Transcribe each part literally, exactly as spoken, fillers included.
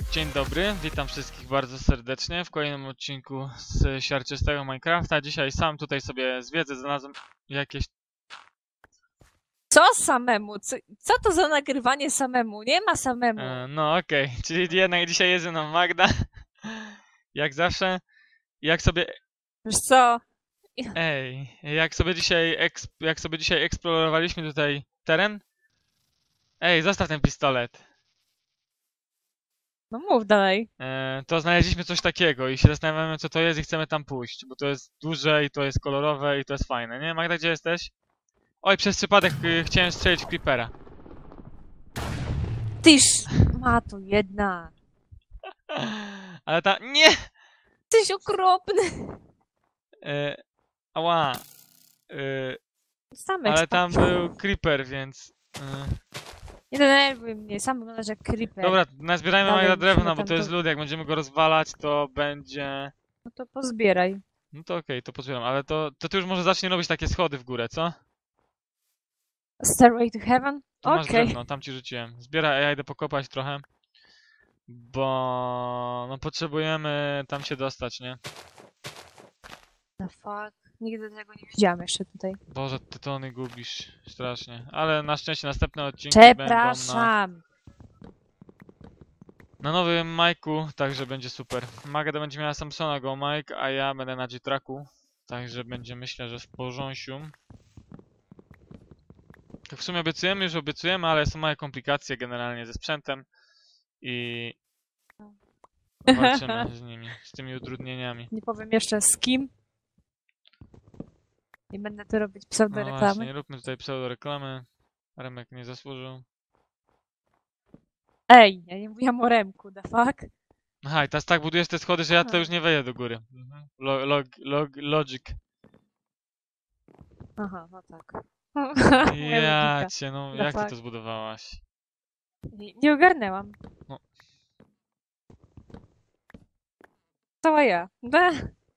Dzień dobry, witam wszystkich bardzo serdecznie w kolejnym odcinku z siarczystego Minecrafta. Dzisiaj sam tutaj sobie zwiedzę, znalazłem jakieś... Co samemu? Co, co to za nagrywanie samemu? Nie ma samemu. E, no okej, okay. Czyli jednak dzisiaj jest ze mną Magda. Jak zawsze. Jak sobie... Wiesz co? Ej, jak sobie dzisiaj eksp... jak sobie dzisiaj eksplorowaliśmy tutaj teren. Ej, zostaw ten pistolet. No mów dalej. E, to znaleźliśmy coś takiego i się zastanawiamy, co to jest i chcemy tam pójść, bo to jest duże i to jest kolorowe i to jest fajne, nie? Magda, gdzie jesteś? Oj, przez przypadek y, chciałem strzelić w creepera. Tyż, ma tu jedna. Ale tam... Nie! Tyś okropny. E, ała. E, Sam ale ekspa. tam był creeper, więc... E. Nie denerwuj mnie, sam wyglądasz jak creeper. Dobra, nazbierajmy Dalej Magda drewna, musimy bo tam to jest to- lód, jak będziemy go rozwalać, to będzie... No to pozbieraj. No to okej, to pozbieram, ale to, to ty już może zacznij robić takie schody w górę, co? Stairway to heaven? Tu masz Okej. drewno, tam ci rzuciłem. Zbieraj, a ja idę pokopać trochę. Bo... no potrzebujemy tam się dostać, nie? The fuck? Nigdy tego nie widziałam jeszcze tutaj. Boże, ty tony gubisz strasznie. Ale na szczęście następne odcinki będą na, Przepraszam. na nowym Majku, także będzie super. Magda będzie miała Samsona Go Mike, a ja będę na G-Tracku. Także będzie, myślę, że w porządku. Tak w sumie obiecujemy, już obiecujemy, ale są małe komplikacje generalnie ze sprzętem. I walczymy z nimi, z tymi utrudnieniami. Nie powiem jeszcze z kim. Nie będę tu robić No pseudoreklamy. właśnie, nie róbmy tutaj pseudoreklamy. Remek nie zasłużył. Ej, ja nie mówiłam o Remku, the fuck? Aha, i teraz tak budujesz te schody, że ja tutaj już nie wejdę do góry. Mhm. Lo, log, log, logic. Aha, no tak. Moja Ja logika. cię, no The jak ty fuck? to zbudowałaś? Nie, nie ogarnęłam. No. Cała ja. Da.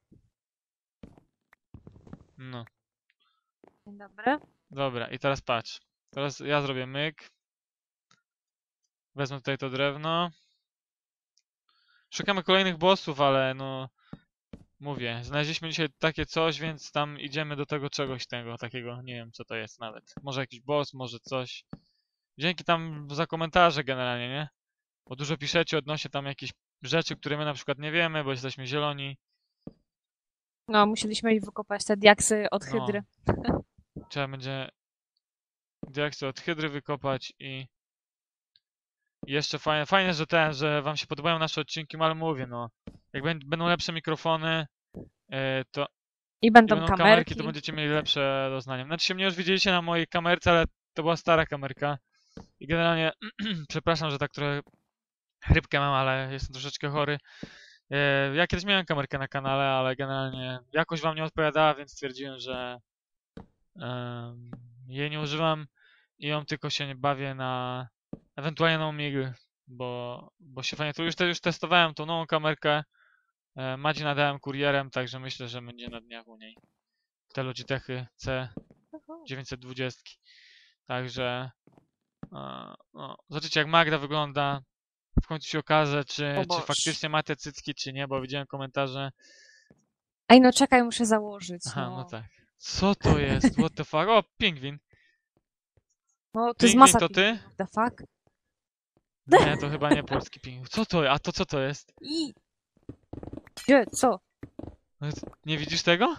No, Dzień dobry. dobra, i teraz patrz. Teraz ja zrobię myk. Wezmę tutaj to drewno. Szukamy kolejnych bossów, ale no... Mówię, znaleźliśmy dzisiaj takie coś, więc tam idziemy do tego czegoś tego, takiego, nie wiem co to jest nawet. Może jakiś boss, może coś. Dzięki tam za komentarze generalnie, nie? Bo dużo piszecie odnośnie tam jakichś rzeczy, które my na przykład nie wiemy, bo jesteśmy zieloni. No, musieliśmy iść wykopać te diaksy od No. hydry. Trzeba będzie diaksy od hydry wykopać i... i jeszcze fajne, fajne, że ten, że wam się podobają nasze odcinki, no ale mówię, no. Jak bę- będą lepsze mikrofony, yy, to I i będą będą kamerki. kamerki, to będziecie mieli lepsze doznanie. Znaczy się mnie już widzieliście na mojej kamerce, ale to była stara kamerka. I generalnie, przepraszam, że tak trochę chrypkę mam, ale jestem troszeczkę chory. E, Ja kiedyś miałem kamerkę na kanale, ale generalnie jakoś wam nie odpowiadała, więc stwierdziłem, że em, jej nie używam i ją tylko się nie bawię na ewentualnie na Omigę, bo, bo się fajnie... Tu już, te, już testowałem tą nową kamerkę. E, Madzi nadałem kurierem, także myślę, że będzie na dniach u niej. Te Logitechy C dziewięćset dwadzieścia. Także e, no, zobaczycie jak Magda wygląda. W końcu się okaże, czy, O czy Boż. faktycznie ma te cycki, czy nie, bo widziałem komentarze. Ej, no czekaj, muszę założyć. Aha, No, no tak. Co to jest? What the fuck? O, pingwin. no to jest Pingwin masa to ty? pingwinów, the fuck? Nie, to chyba nie polski pingwin. Co to? A to co to jest? I... Gdzie? Co? Nie widzisz tego?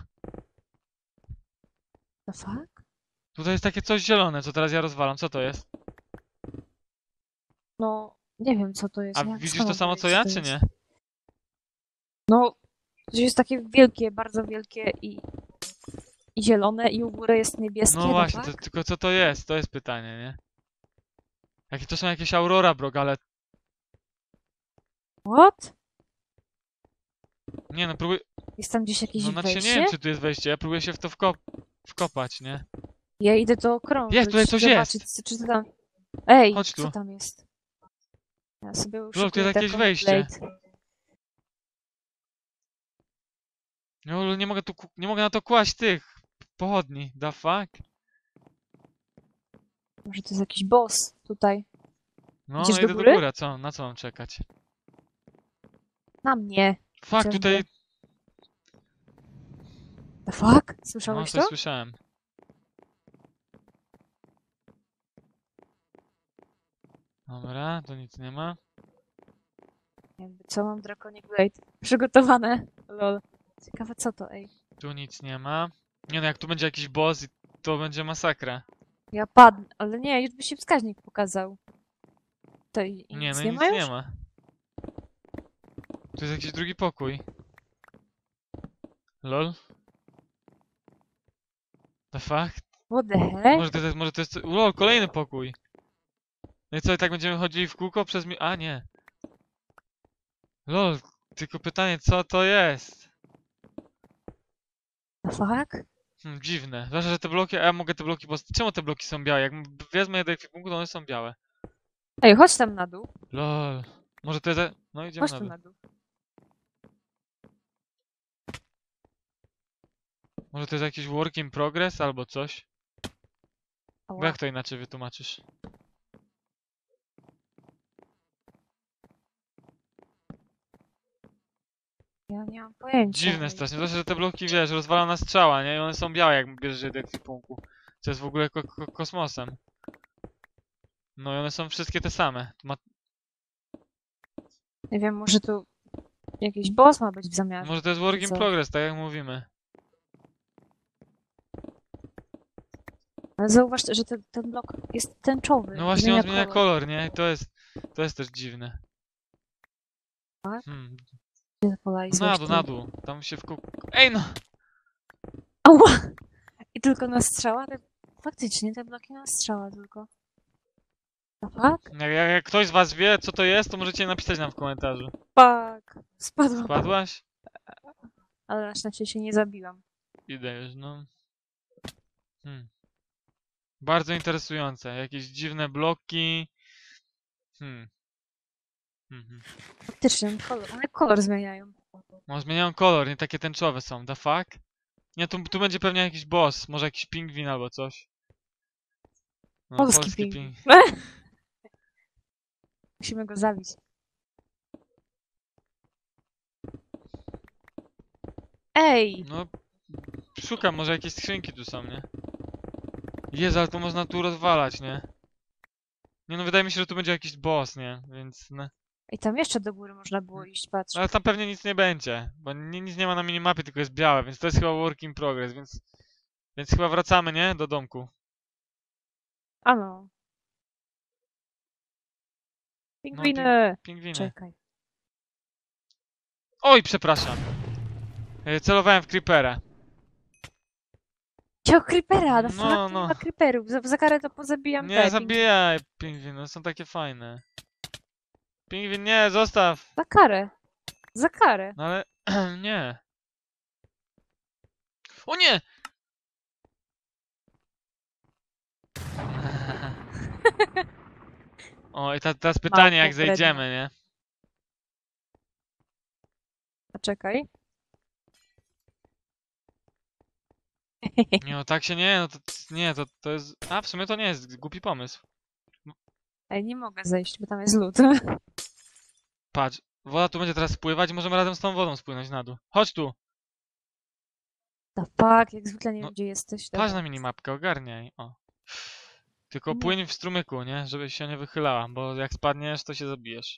The fuck? Tutaj jest takie coś zielone, co teraz ja rozwalam. Co to jest? No, nie wiem co to jest. A jak widzisz sama to samo co powiedzieć, ja, to czy jest. nie? No, to jest takie wielkie, bardzo wielkie i... I zielone i u góry jest niebieskie, No the właśnie, to, fuck? tylko co to jest? To jest pytanie, nie? Jakie to są jakieś Aurora Brog, ale... What? Nie no, próbuję... Jest tam gdzieś jakieś No znaczy nie wejście? wiem, czy tu jest wejście. Ja próbuję się w to wkop... wkopać, nie? Ja idę to okrążyć. Jest, tutaj coś zobaczyć, jest. Czy, czy to tam... Ej, Chodź tu. co tam jest? Ja sobie tu uszykuję jest jakieś taką wejście. plate. No nie mogę tu... ku- nie mogę na to kłaść tych... pochodni. The fuck? Może to jest jakiś boss tutaj. No, Idziesz no do idę do góry? góry, a co? Na co mam czekać? Na mnie. Fuck, Chociażby. tutaj... The fuck? No, Słyszałeś coś to? słyszałem. Dobra, to nic nie ma. Jakby co, mam Draconic Blade przygotowane. Lol. Ciekawe co to, ej. Tu nic nie ma. Nie no, jak tu będzie jakiś boss, i to będzie masakra. Ja padnę, ale nie, już by się wskaźnik pokazał. To i, i Nie, nic no nie nic ma już? nie ma. Tu jest jakiś drugi pokój. Lol. The fuck? What the heck? Może to jest, może to jest... Lol, kolejny pokój. No i co, i tak będziemy chodzili w kółko przez mi... A, nie. Lol, tylko pytanie, co to jest? The fuck? Hmm, dziwne. Zwłaszcza, że te bloki... A ja mogę te bloki postawić. Czemu te bloki są białe? Jak m- wezmę je do ekwipunku, to one są białe. Ej, chodź tam na dół. Lol. Może to jest... No idziemy Chodź na tu dół. na dół. Może to jest jakiś work in progress albo coś? Bo Ała. jak to inaczej wytłumaczysz? Ja nie mam pojęcia. Dziwne ej. strasznie. Zwłaszcza, że te bloki, wiesz, rozwala na strzała, nie? I one są białe, jak bierzesz je do ekwipunku. Co jest w ogóle ko ko kosmosem. No i one są wszystkie te same. Ma Nie wiem, może tu jakiś boss ma być w zamiarze. Może to jest work in Co? progress, tak jak mówimy. Ale zauważ, że ten, ten blok jest tęczowy. No właśnie, zmienia on zmienia kolor. kolor, nie? I to jest... To jest też dziwne. Tak? Hmm. Gdzie polali No na coś dół, tu? na dół. Tam się w kółko... Ej no! Ała! I tylko na strzała? Te... Faktycznie, te bloki na strzała tylko. The fuck? Jak, jak, jak ktoś z was wie, co to jest, to możecie napisać nam w komentarzu. Fuck! Spadłam. Spadłaś? Ale na szczęście się nie zabiłam. Idę już, no. Hmm. Bardzo interesujące. Jakieś dziwne bloki. Hmm. Mhm. Faktycznie, one kolor, one kolor zmieniają. No, zmieniają kolor, nie takie tęczowe są. The fuck? Nie, tu, tu będzie pewnie jakiś boss. Może jakiś pingwin albo coś. No, Polski pingwin. Musimy go zabić. Ej! No, szukam, może jakieś skrzynki tu są, nie? Jezu, ale to można tu rozwalać, nie? Nie no, wydaje mi się, że tu będzie jakiś boss, nie? Więc, no. I tam jeszcze do góry można było iść, patrz. Ale tam pewnie nic nie będzie, bo ni- nic nie ma na minimapie, tylko jest białe, więc to jest chyba work in progress, więc... Więc chyba wracamy, nie? Do domku. A no. Pingwiny! Pingwiny. Czekaj. Oj, przepraszam. E, Celowałem w creepera. Ciao creepera! No, No, fuck, no. nie ma creeperów. Za, za karę to pozabijam Nie te zabijaj pingwiny, są takie fajne. Pingwin, nie, zostaw! Za karę. Za karę. No ale... nie. O nie! O, i ta, teraz pytanie, jak wredne. zejdziemy, nie? Poczekaj. Nie, no tak się nie, no to... Nie, to, to jest... A, w sumie to nie jest głupi pomysł. Ej, nie mogę zejść, bo tam jest lód. Patrz, woda tu będzie teraz spływać i możemy razem z tą wodą spłynąć na dół. Chodź tu! The fuck, jak zwykle nie No, wiem, gdzie jesteś. Patrz Dobra. na minimapkę, ogarniaj. O. Tylko Nie. płyń w strumyku, nie? Żebyś się nie wychylała, bo jak spadniesz, to się zabijesz.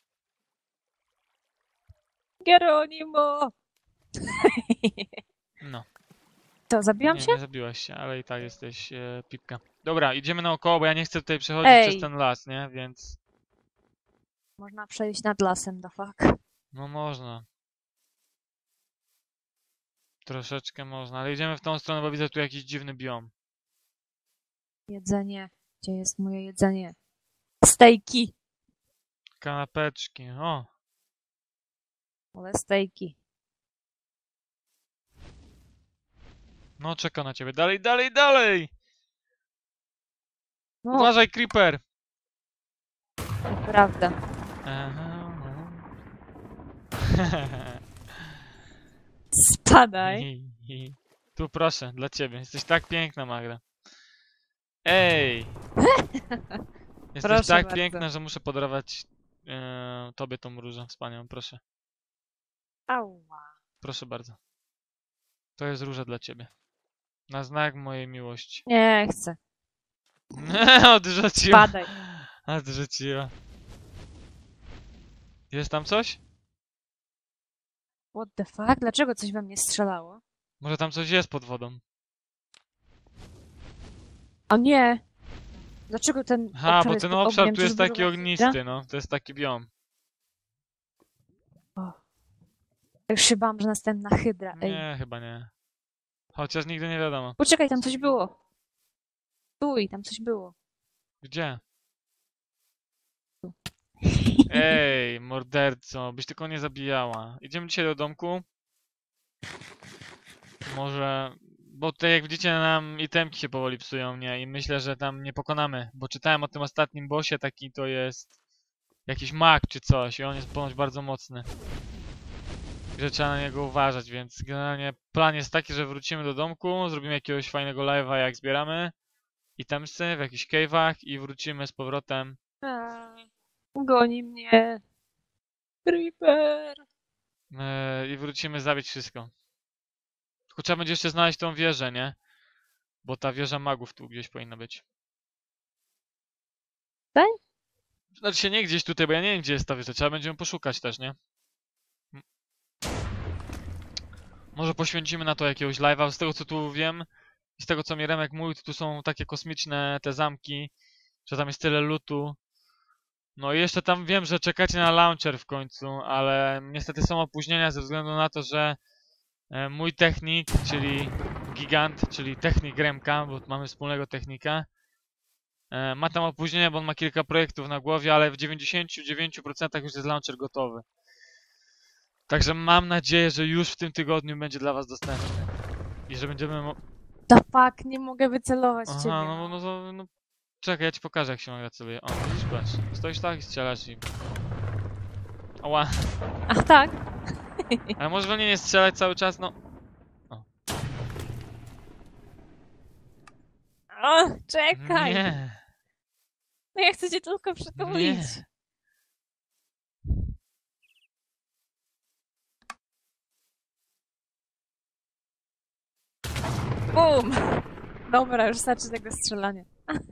Geronimo! No. To, zabiłam Nie, się? nie zabiłaś się, ale i tak jesteś e, pipka. Dobra, idziemy naokoło, bo ja nie chcę tutaj przechodzić Ej. przez ten las, nie? Więc... Można przejść nad lasem, the fuck. No można. Troszeczkę można, ale idziemy w tą stronę, bo widzę tu jakiś dziwny biom. Jedzenie. Gdzie jest moje jedzenie? Stejki. Kanapeczki, o! Ale stejki. No czeka na ciebie. Dalej, dalej, dalej! No, Uważaj, creeper! nieprawda. Aha, no. Spadaj. Tu proszę, dla ciebie. Jesteś tak piękna, Magda. Ej! Jesteś Proszę tak bardzo. piękna, że muszę podarować e, tobie tą różę wspaniałą, proszę. Ała. Proszę bardzo. To jest róża dla ciebie. Na znak mojej miłości. Nie chcę. Odrzuciła. Padaj. Odrzuciła. Jest tam coś? What the fuck? Dlaczego coś we mnie strzelało? Może tam coś jest pod wodą. O nie! Dlaczego ten Ha, obszar bo jest ten pod obszar ogniem? tu jest Czyżby taki była hydra? ognisty, no. To jest taki biom. O. Już się bałam, że następna hydra. Ej. Nie, chyba nie. Chociaż nigdy nie wiadomo. Poczekaj, tam coś było. Stój, tam coś było. Gdzie? Ej, morderco, byś tylko nie zabijała. Idziemy dzisiaj do domku. Może... Bo tutaj jak widzicie nam itemki się powoli psują, nie? I myślę, że tam nie pokonamy. Bo czytałem o tym ostatnim bossie, taki to jest... Jakiś mag czy coś i on jest ponoć bardzo mocny. Że trzeba na niego uważać, więc generalnie plan jest taki, że wrócimy do domku, zrobimy jakiegoś fajnego live'a jak zbieramy itemsy w jakichś cave'ach i wrócimy z powrotem. A, goni mnie. Creeper. Yy, I wrócimy zabić wszystko. Tylko trzeba będzie jeszcze znaleźć tą wieżę, nie? Bo ta wieża magów tu gdzieś powinna być. Tak? Znaczy się nie gdzieś tutaj, bo ja nie wiem gdzie jest ta wieża. Trzeba będzie ją poszukać też, nie? M- Może poświęcimy na to jakiegoś live'a. Z tego co tu wiem i z tego co mi Remek mówił, to tu są takie kosmiczne te zamki, że tam jest tyle lootu. No i jeszcze tam wiem, że czekacie na launcher w końcu, ale niestety są opóźnienia ze względu na to, że e, mój technik, czyli gigant, czyli technik Remka, bo mamy wspólnego technika, e, ma tam opóźnienia, bo on ma kilka projektów na głowie, ale w dziewięćdziesięciu dziewięciu procentach już jest launcher gotowy. Także mam nadzieję, że już w tym tygodniu będzie dla was dostępny. I że będziemy... mo- The fuck, nie mogę wycelować w Aha, ciebie. no, no to... No, czekaj, ja ci pokażę jak się mogę celuje. O, widzisz, patrz. Stoisz tak i strzelasz i... Ała. Ach tak? Ale może we mnie nie strzelać cały czas, no. O, czekaj. Nie, No ja chcę cię tylko przytulić. nie. Bum. Dobra, już starczy tego strzelania.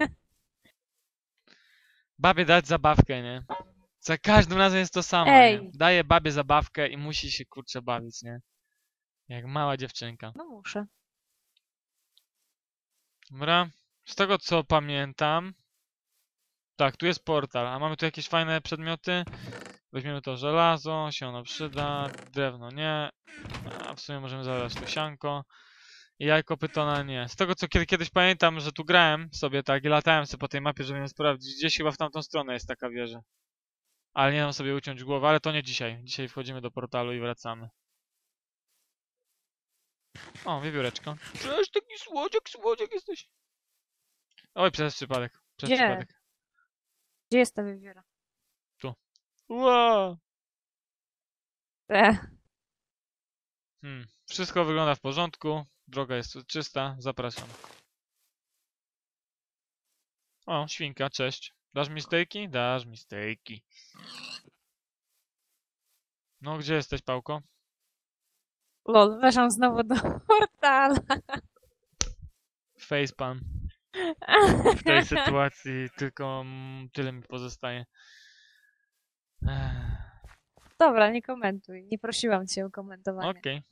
Babie dać zabawkę, nie? Za każdym razem jest to samo, Ej. nie? Daję babie zabawkę i musi się kurczę bawić, nie? Jak mała dziewczynka. No muszę. Dobra. Z tego co pamiętam... Tak, tu jest portal, a mamy tu jakieś fajne przedmioty. Weźmiemy to żelazo, się ono przyda, drewno nie. A w sumie możemy zabrać to sianko. I jajko pytona nie. Z tego co kiedy, kiedyś pamiętam, że tu grałem sobie tak i latałem sobie po tej mapie, żeby ją sprawdzić. Gdzieś chyba w tamtą stronę jest taka wieża. Ale nie dam sobie uciąć głowy, ale to nie dzisiaj. Dzisiaj wchodzimy do portalu i wracamy. O, wiewióreczko. Cześć, taki słodziak, słodziak jesteś. Oj, przez przypadek. Przez Gdzie? przypadek. Gdzie jest ta wiewióra? Ła! E, Hmm. Wszystko wygląda w porządku. Droga jest czysta. Zapraszam. O, świnka, cześć. Dasz mi stejki? Dasz mi stejki. No, gdzie jesteś, Pałko? lol, weszłam znowu do portala. Facepalm. W tej sytuacji tylko mm, tyle mi pozostaje. Ech, Dobra, nie komentuj. Nie prosiłam cię o komentowanie. Okej.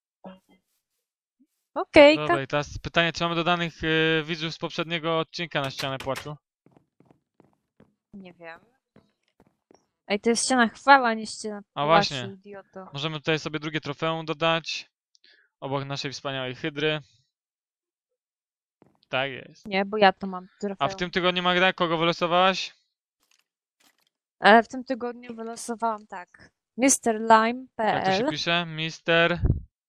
Okej, Dobra, i teraz pytanie, czy mamy dodanych y, widzów z poprzedniego odcinka na ścianę płaczu? nie wiem. Ej, to jest ściana chwała, nie ściana A płaczu, właśnie. idioto. Możemy tutaj sobie drugie trofeum dodać. Obok naszej wspaniałej hydry. Tak jest. Nie, bo ja to mam trofeum. A w tym tygodniu, Magda, kogo wylosowałaś? Ale w tym tygodniu wylosowałam tak. mister Jak to się Lime.pl. pisze? Mister...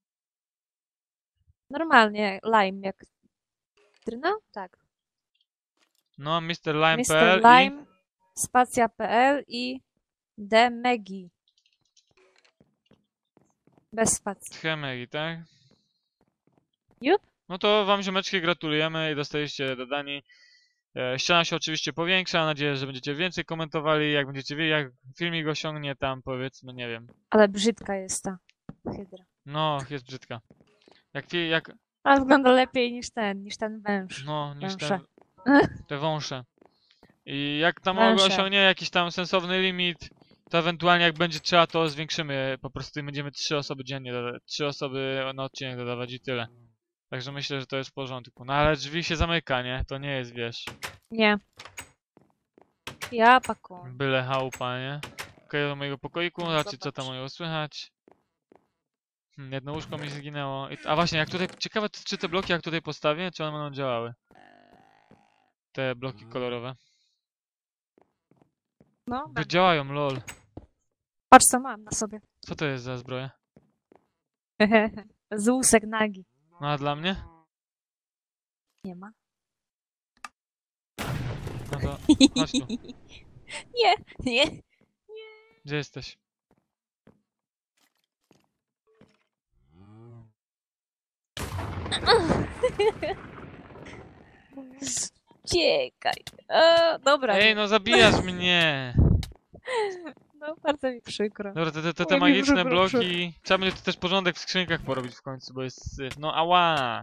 Normalnie Lime jak cytryna? Tak. No, mister Lime.pl mister i... Lime, spacja.pl i Demegi. Bez spacji. Chemegi, tak? Jup. No to wam ziomeczki gratulujemy i dostaliście dodani. E, ściana się oczywiście powiększa, mam nadzieję, że będziecie więcej komentowali, jak będziecie wiedzieli, jak filmik osiągnie tam, powiedzmy, nie wiem. Ale brzydka jest ta. hydra. No, jest brzydka. Jak, fi- jak, Ale wygląda lepiej niż ten, niż ten węż. no, niż Węże. te, te wąsze. I jak tam Węże. osiągnie jakiś tam sensowny limit, to ewentualnie jak będzie trzeba, to zwiększymy. Po prostu będziemy trzy osoby dziennie dodawać, trzy osoby na odcinek dodawać i tyle. Także myślę, że to jest w porządku. No ale drzwi się zamyka, nie? To nie jest, wiesz, Nie. Ja pakuję. byle chałupa, nie? Okej, do mojego pokoiku, No, zobaczcie co zobacz. tam mojego słychać. Hmm, jedno łóżko mi zginęło. I, a właśnie, jak tutaj, ciekawe czy te bloki jak tutaj postawię, czy one będą działały? Te bloki kolorowe. No, By działają, lol. patrz co mam na sobie. Co to jest za zbroja? Z łusek nagi. No a dla mnie? Nie ma. No to chodź tu. Nie, nie. Gdzie jesteś? Uciekaj. O, dobra. Ej, no zabijasz mnie! No, bardzo mi przykro. Dobra, te, te, te, te Oj, mi magiczne przykro, bloki... Trzeba będzie tu też porządek w skrzynkach porobić w końcu, bo jest syf. No ała!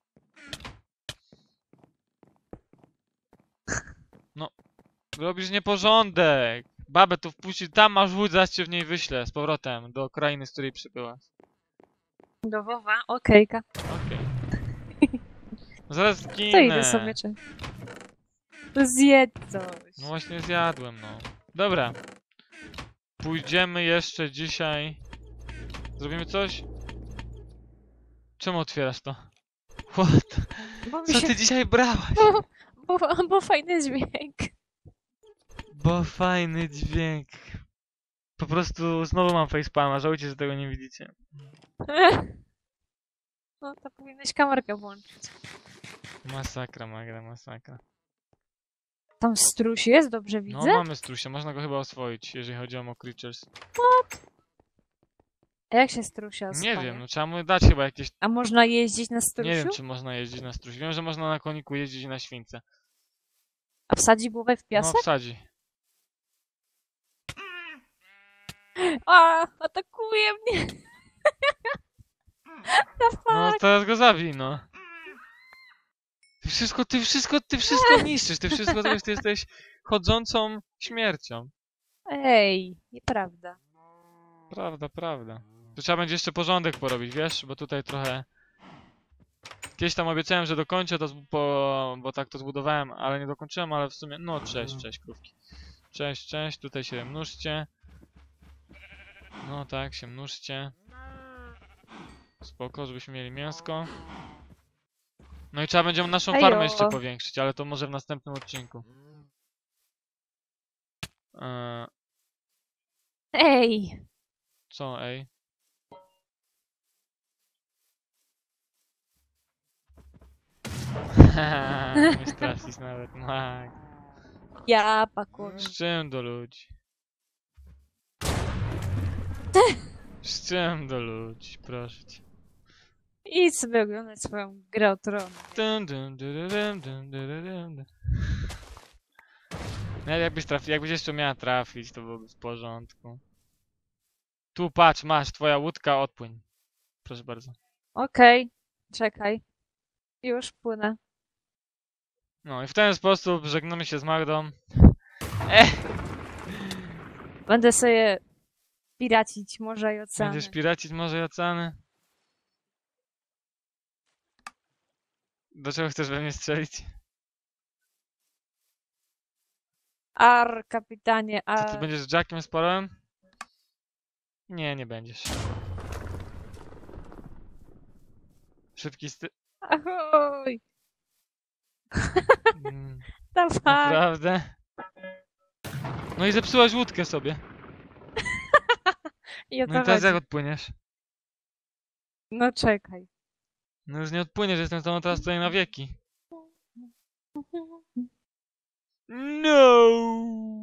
No, robisz nieporządek! Babę tu wpuścić, tam masz łódź, zaraz cię w niej wyślę z powrotem do krainy, z której przybyłaś. Do Wowa, okejka. Okej. No zaraz To zginę. idę sobie czy. Zjedz coś. No właśnie zjadłem, no. Dobra. Pójdziemy jeszcze dzisiaj. Zrobimy coś? Czemu otwierasz to? What? Bo mi Co się... ty dzisiaj brałaś? Bo, bo, bo fajny dźwięk. Bo fajny dźwięk. Po prostu znowu mam facepalma, żałujcie, że tego nie widzicie. No to powinnaś kamerkę włączyć. Masakra, Magra, masakra. Tam struś jest, dobrze No widzę? mamy strusia, można go chyba oswoić, jeżeli chodzi o Mo Creatures. A jak się strusia Nie oswaja? wiem, no trzeba mu dać chyba jakieś... A można jeździć na strusiu? Nie wiem, czy można jeździć na struś. Wiem, że można na koniku jeździć na śwince. A wsadzi głowę w No piasek? wsadzi. A, atakuje mnie! The fuck? No teraz go zabij, no. Ty wszystko, ty wszystko, ty wszystko niszczysz, ty wszystko, ty, ty jesteś chodzącą śmiercią. Ej, nieprawda. Prawda, prawda. Tu trzeba będzie jeszcze porządek porobić, wiesz, bo tutaj trochę... Kiedyś tam obiecałem, że dokończę to, zbu- bo, bo tak to zbudowałem, ale nie dokończyłem, ale w sumie... No, cześć, cześć, krówki. Cześć, cześć, tutaj się mnóżcie. No tak, się mnóżcie. Spoko, żebyśmy mieli mięsko. No i trzeba będzie naszą Ejo. farmę jeszcze powiększyć, ale to może w następnym odcinku. Eee, Ej! co, ej? Nie stracić nawet, tak. Ja pakuję. Z czym do ludzi? Z czym do ludzi, proszę cię. Idź sobie oglądać swoją grę o tron. Dun, dun, dun, dun, dun, dun, dun, dun. No jakbyś trafi, jakbyś jeszcze miała trafić, to byłoby w porządku. Tu patrz, masz, twoja łódka, odpłyń. Proszę bardzo. Okej, czekaj. Już płynę. No i w ten sposób żegnamy się z Magdą. Eh, Będę sobie piracić morza i oceany. będziesz piracić morze i oceany? Do czego chcesz we mnie strzelić? Ar, kapitanie, Co ty ar. będziesz z Jackiem Sparrowem? Nie, nie będziesz. Szybki sty... Ahoj! Mm, Dawaj! naprawdę? No i zepsułaś łódkę sobie. I o No to i teraz jak chodzi. odpłyniesz? No czekaj. No już nie odpłyniesz, jestem z tobą teraz tutaj na wieki. No!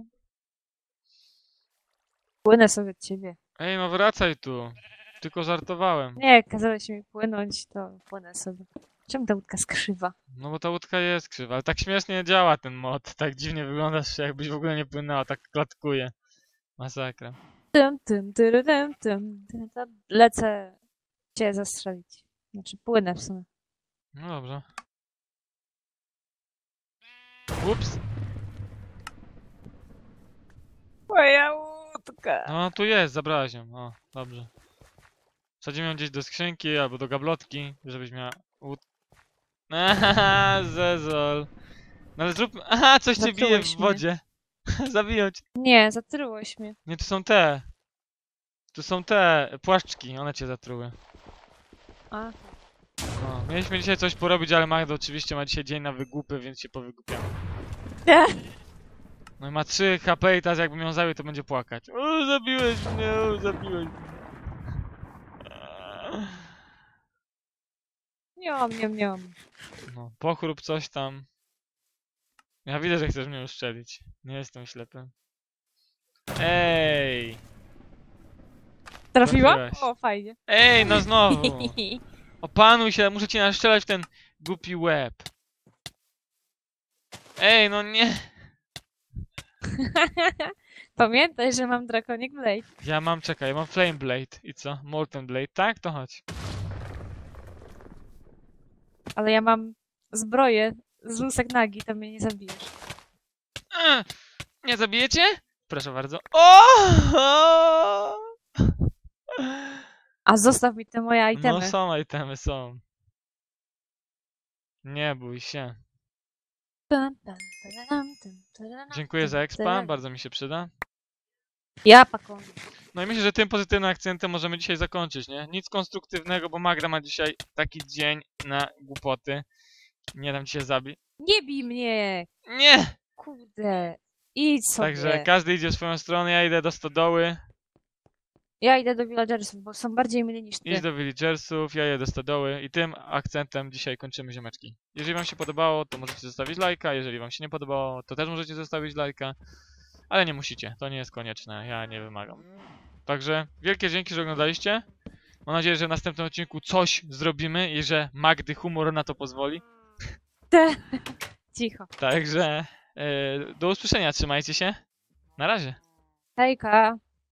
Płynę sobie od ciebie. Ej, no wracaj tu. Tylko żartowałem. Nie, kazałeś mi płynąć, to płynę sobie. Czemu ta łódka skrzywa? No bo ta łódka jest krzywa, ale tak śmiesznie działa ten mod. Tak dziwnie wyglądasz, jakbyś w ogóle nie płynęła, tak klatkuje. Masakra. Tym, tym, tyry, tym, tym, tym, tym. Lecę cię zastrzelić. Znaczy płynę w sumie. No dobrze. Ups. Moja łódka. No tu jest, zabrałaś ją. O, dobrze. Wsadzimy ją gdzieś do skrzynki albo do gablotki, żebyś miała łód... Aha, zezol. No ale zrób... Aha, coś cię bije w Zatrułeś mnie. wodzie. Zabiją cię. Nie, zatrułeś mnie. Nie, to są te. Tu są te płaszczki, one cię zatruły. A. No, mieliśmy dzisiaj coś porobić, ale Magda oczywiście ma dzisiaj dzień na wygłupy, więc się powygłupiamy. No i ma trzy H P i teraz jakbym ją zabił, to będzie płakać. O, zabiłeś mnie, o, zabiłeś mnie. Niom, niom, niom. No, pochrób coś tam. Ja widzę, że chcesz mnie uszczelić. Nie jestem ślepy. Ej! Trafiła? Trafiłaś. O, fajnie. Ej, no znowu! Opanuj się, muszę ci naszczelać w ten głupi łeb. Ej, no nie! Pamiętaj, że mam Draconic Blade. Ja mam, czekaj, ja mam Flame Blade. I co? Molten Blade, tak? To chodź. Ale ja mam zbroję z lusek nagi, to mnie nie zabijesz. E, Nie zabijecie? Proszę bardzo. O! A zostaw mi te moje No itemy. są itemy, są. Nie bój się. Pam, pam, tadadam, tam, tadadam, Dziękuję za tam, expa, tadadam. bardzo mi się przyda. Ja pakon. No i myślę, że tym pozytywnym akcentem możemy dzisiaj zakończyć, nie? Nic konstruktywnego, bo Magda ma dzisiaj taki dzień na głupoty. Nie dam ci się zabić. Nie bij mnie! Nie! Kurde. Idź sobie. Także każdy idzie w swoją stronę, ja idę do stodoły. Ja idę do villagersów, bo są bardziej mili niż ty. Idź do villagersów, ja jedę do stodoły i tym akcentem dzisiaj kończymy ziomeczki. Jeżeli wam się podobało, to możecie zostawić lajka, jeżeli wam się nie podobało, to też możecie zostawić lajka. Ale nie musicie, to nie jest konieczne, ja nie wymagam. Także wielkie dzięki, że oglądaliście. Mam nadzieję, że w następnym odcinku coś zrobimy i że Magdy humor na to pozwoli. Cicho. Także e, do usłyszenia, trzymajcie się. Na razie. Hejka.